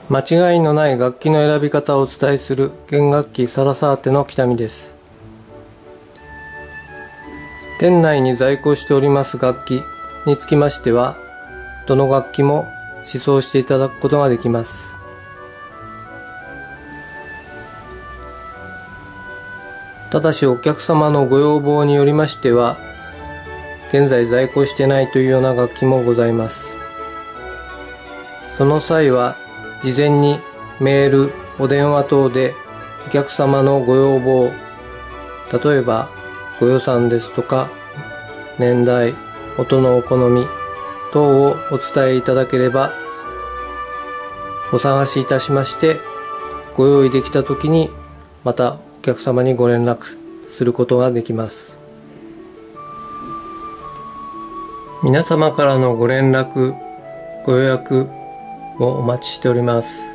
間違いのない楽器の選び方をお伝えする弦楽器サラサーテの北見です。店内に在庫しております楽器につきましては、どの楽器も試奏していただくことができます。ただしお客様のご要望によりましては、現在在庫してないというような楽器もございます。その際は事前にメール、お電話等でお客様のご要望、例えばご予算ですとか年代、音のお好み等をお伝えいただければ、お探しいたしましてご用意できた時にまたお客様にご連絡することができます。皆様からのご連絡、ご予約をお待ちしております。